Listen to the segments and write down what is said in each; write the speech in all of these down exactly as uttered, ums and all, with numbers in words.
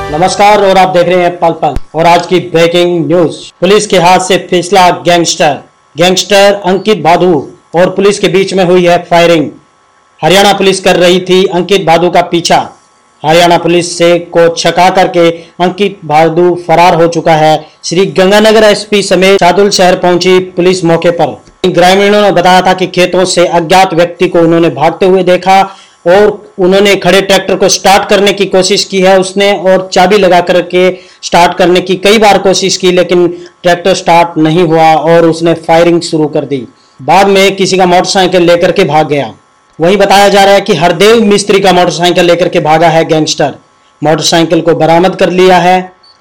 नमस्कार और आप देख रहे हैं पल पल और आज की ब्रेकिंग न्यूज। पुलिस के हाथ से फिसला गैंगस्टर गैंगस्टर अंकित भादु और पुलिस के बीच में हुई है फायरिंग। हरियाणा पुलिस कर रही थी अंकित भादु का पीछा। हरियाणा पुलिस से को छका करके अंकित भादु फरार हो चुका है। श्री गंगानगर एसपी समेत शाहदुल शहर पहुंची पुलिस मौके पर। ग्रामीणों ने बताया था कि खेतों से अज्ञात व्यक्ति को उन्होंने भागते हुए देखा और उन्होंने खड़े ट्रैक्टर को स्टार्ट करने की कोशिश की है उसने और चाबी लगा करके स्टार्ट करने की कई बार कोशिश की, लेकिन ट्रैक्टर स्टार्ट नहीं हुआ और उसने फायरिंग शुरू कर दी। बाद में किसी का मोटरसाइकिल लेकर के भाग गया। वहीं बताया जा रहा है कि हरदेव मिस्त्री का मोटरसाइकिल लेकर के भागा है गैंगस्टर। मोटरसाइकिल को बरामद कर लिया है।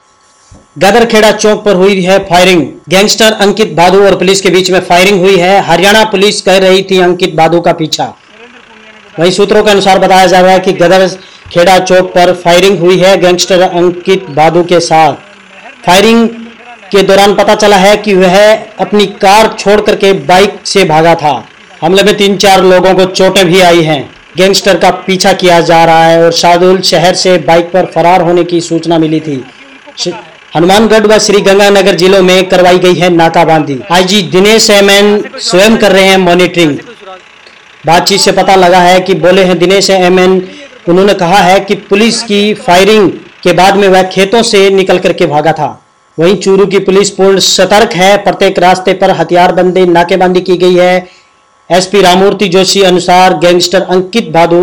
गदरखेड़ा चौक पर हुई है फायरिंग। गैंगस्टर अंकित भादु और पुलिस के बीच में फायरिंग हुई है। हरियाणा पुलिस कर रही थी अंकित भादु का पीछा। वहीं सूत्रों के अनुसार बताया जा रहा है कि गदरखेड़ा चौक पर फायरिंग हुई है गैंगस्टर अंकित भादु के साथ। फायरिंग के दौरान पता चला है कि वह अपनी कार छोड़ करके बाइक से भागा था। हमले में तीन चार लोगों को चोटें भी आई हैं। गैंगस्टर का पीछा किया जा रहा है और शाहदुल शहर से बाइक पर फरार होने की सूचना मिली थी। हनुमानगढ़ व श्री गंगानगर जिलों में करवाई गई है नाकाबंदी। आईजी दिनेश एमएन स्वयं कर रहे हैं मॉनिटरिंग। बातचीत से पता लगा है कि बोले हैं दिनेश एमएन, उन्होंने कहा है कि पुलिस की फायरिंग के बाद में वह खेतों से निकल करके भागा था। वहीं चूरू की पुलिस पूर्ण सतर्क है। प्रत्येक रास्ते पर हथियारबंदी नाकेबंदी की गई है। एसपी राममूर्ति जोशी अनुसार गैंगस्टर अंकित भादु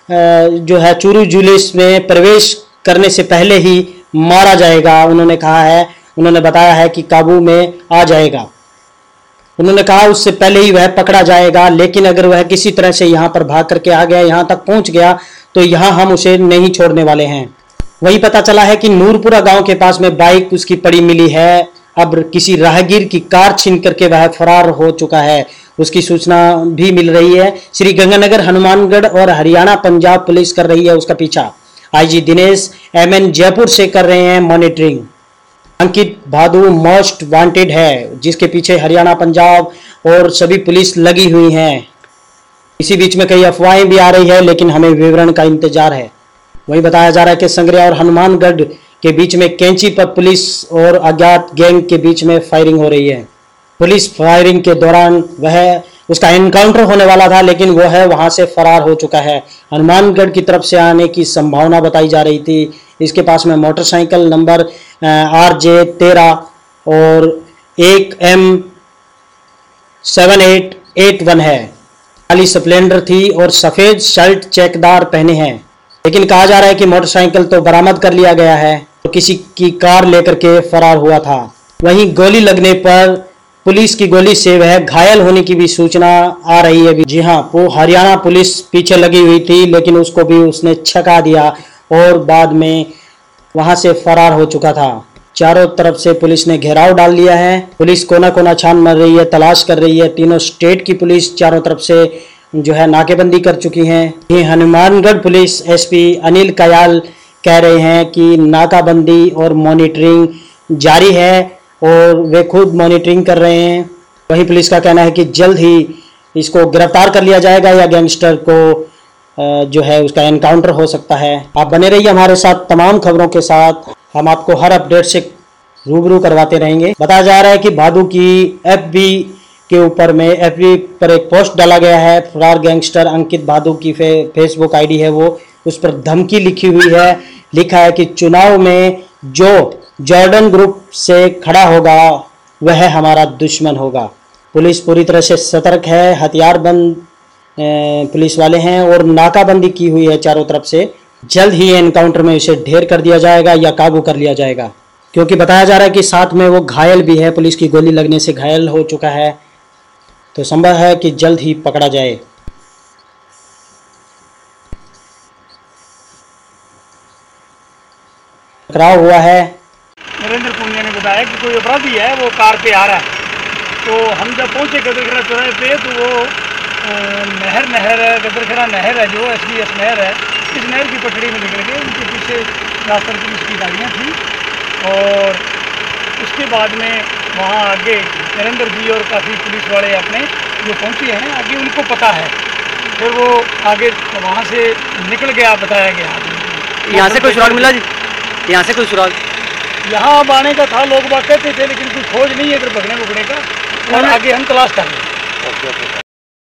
जो है चूरू जिले में प्रवेश करने से पहले ही मारा जाएगा। उन्होंने कहा है उन्होंने बताया है कि काबू में आ जाएगा। उन्होंने कहा उससे पहले ही वह पकड़ा जाएगा, लेकिन अगर वह किसी तरह से यहाँ पर भाग करके आ गया, यहाँ तक पहुँच गया, तो यहाँ हम उसे नहीं छोड़ने वाले हैं। वही पता चला है कि नूरपुरा गांव के पास में बाइक उसकी पड़ी मिली है। अब किसी राहगीर की कार छीन करके वह फरार हो चुका है, उसकी सूचना भी मिल रही है। श्री गंगानगर, हनुमानगढ़ और हरियाणा पंजाब पुलिस कर रही है उसका पीछा। आईजी दिनेश एमएन जयपुर से कर रहे हैं monitoring. Ankit Bhadu most wanted है, जिसके पीछे हरियाणा, पंजाब और सभी पुलिस लगी हुई हैं। इसी बीच में कई अफवाहें भी आ रही है, लेकिन हमें विवरण का इंतजार है। वही बताया जा रहा है कि संग्रिया और हनुमानगढ़ के बीच में कैंची पर पुलिस और अज्ञात गैंग के बीच में फायरिंग हो रही है। पुलिस फायरिंग के दौरान वह उसका एनकाउंटर होने वाला था, लेकिन वो है वहां से फरार हो चुका है। हनुमानगढ़ की तरफ से आने की संभावना बताई जा रही थी। इसके पास में मोटरसाइकिल नंबर आर जे तेरह और एक M seven eight eight one है। काली स्प्लेंडर थी और सफेद शर्ट चेकदार पहने हैं। लेकिन कहा जा रहा है कि मोटरसाइकिल तो बरामद कर लिया गया है और किसी की कार लेकर के फरार हुआ था। वहीं गोली लगने पर पुलिस की गोली से वह घायल होने की भी सूचना आ रही है। जी हाँ, वो हरियाणा पुलिस पीछे लगी हुई थी, लेकिन उसको भी उसने छका दिया और बाद में वहां से फरार हो चुका था। चारों तरफ से पुलिस ने घेराव डाल लिया है। पुलिस कोना कोना छान मार रही है, तलाश कर रही है। तीनों स्टेट की पुलिस चारों तरफ से जो है नाकेबंदी कर चुकी है। ये हनुमानगढ़ पुलिस एसपी अनिल कयाल कह रहे हैं कि नाकाबंदी और मॉनिटरिंग जारी है और वे खुद मॉनिटरिंग कर रहे हैं। वही पुलिस का कहना है कि जल्द ही इसको गिरफ्तार कर लिया जाएगा या गैंगस्टर को जो है उसका एनकाउंटर हो सकता है। आप बने रहिए हमारे साथ तमाम खबरों के साथ। हम आपको हर अपडेट से रूबरू करवाते रहेंगे। बताया जा रहा है कि भादु की एफबी के ऊपर में एफबी पर एक पोस्ट डाला गया है। फरार गैंगस्टर अंकित भादु की फे, फेसबुक आईडी है वो, उस पर धमकी लिखी हुई है। लिखा है कि चुनाव में जो जॉर्डन ग्रुप से खड़ा होगा वह हमारा दुश्मन होगा। पुलिस पूरी तरह से सतर्क है। हथियारबंद पुलिस वाले हैं और नाकाबंदी की हुई है चारों तरफ से। जल्द ही एनकाउंटर में इसे ढेर कर दिया जाएगा या काबू कर लिया जाएगा, क्योंकि बताया जा रहा है कि साथ में वो घायल भी है, पुलिस की गोली लगने से घायल हो चुका है। तो संभव है कि जल्द ही पकड़ा जाए। टकराव हुआ है। नरेंद्र पुनिया ने बताया कि कोई अपराधी है वो कार पे आ रहा है। तो हम जब पहुंचे गदरखेड़ा चौराहे पे तो वो नहर नहर है गदरखेड़ा नहर है जो एस बी एस नहर है, इस नहर की पटड़ी में निकल गए। उनके पीछे रास्ता पुलिस की गाड़ियाँ थी और उसके बाद में वहाँ आगे नरेंद्र जी और काफ़ी पुलिस वाले अपने जो पहुँचे हैं आगे उनको पता है, फिर वो आगे वहाँ से निकल गया। बताया गया यहाँ से कोई सुराग मिला जी? यहाँ से कोई सुराग? यहाँ अब आने का था, लोग बात कहते थे, लेकिन कोई खोज नहीं है इधर भगने भुगने का, और आगे हम तलाश कर रहे हैं। Okay okay.